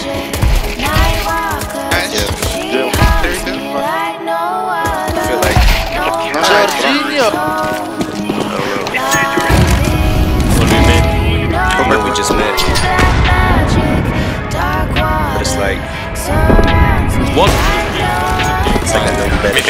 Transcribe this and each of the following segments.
Jorginho! When we met, we just met. But it's like what? It's like I know you better.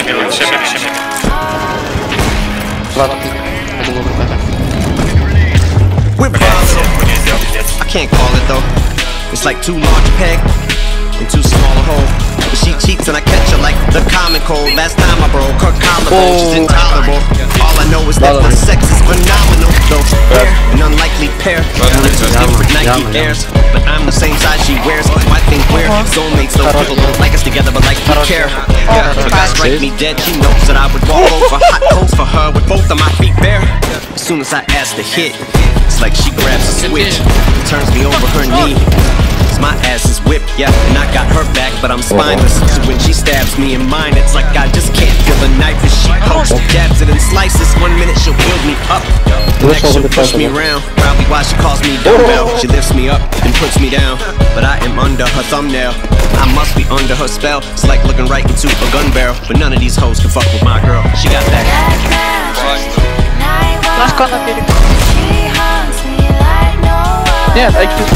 We're bouncing. I can't call it though. It's like too large a peg and too small a hole. But she cheats and I catch her like the common cold. Last time I broke her collarbone, she's intolerable. All I know is that my sex is phenomenal, though. An unlikely pair. Different Nike Airs, but I'm the same size she wears. I think we're soulmates, though people don't like us together, but like we care. If I strike me dead, she knows that I would walk over hot coals for her with both of my feet bare. As soon as I ask to hit, it's like she grabs a switch, turns me over her knee. My ass is whipped, yeah, and I got her back, but I'm spineless. So when she stabs me in mine, it's like I just can't feel the knife as she pokes, jabs it and slices. 1 minute she'll build me up, the next she'll push me around. Probably why she calls me dumbbell. She lifts me up and puts me down, but I am under her thumbnail. I must be under her spell. It's like looking right into a gun barrel, but none of these hoes can fuck with my girl. She got that. Yeah, like this.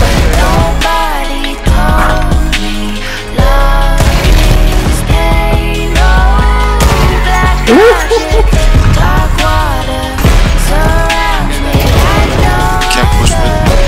Can't push me.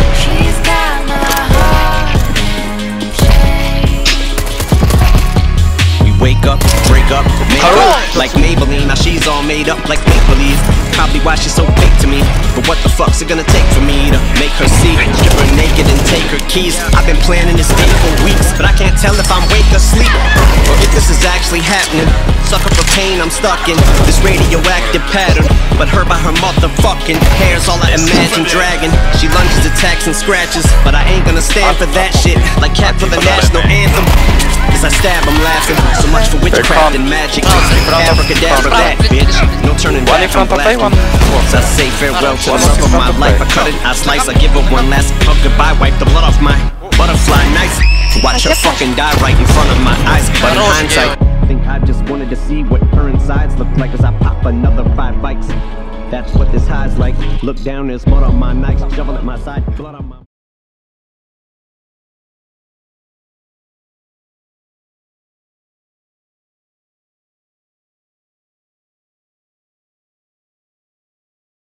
We wake up, break up, make up like Maybelline. Now she's all made up like make-believe. Probably why she's so fake to me. But what the fuck's it gonna take for me to make her see? Strip her naked and take her keys. I've been planning this day for weeks, but I can't tell if I'm awake or asleep, or if this is actually happening. Sucker for pain, I'm stuck in this radioactive pattern. But her by her motherfucking hair's all I imagine dragging. She lunges, attacks, and scratches, but I ain't gonna stand for that shit. Like Cat for the national anthem. As I stab, I'm laughing. So much for witchcraft and magic. Abracadabra that, bitch. No turning back, I'm blasting. So I say farewell to the love of my life. I cut it, I slice, I give her one last hug goodbye. Wipe the blood off my butterfly knife. Watch her fucking die right in front of my eyes. But in hindsight, I think I just wanted to see what her insides look like as I pop another 5 bikes. That's what this high's like. Look down, there's mud on my nights. Shovel at my side, blood on my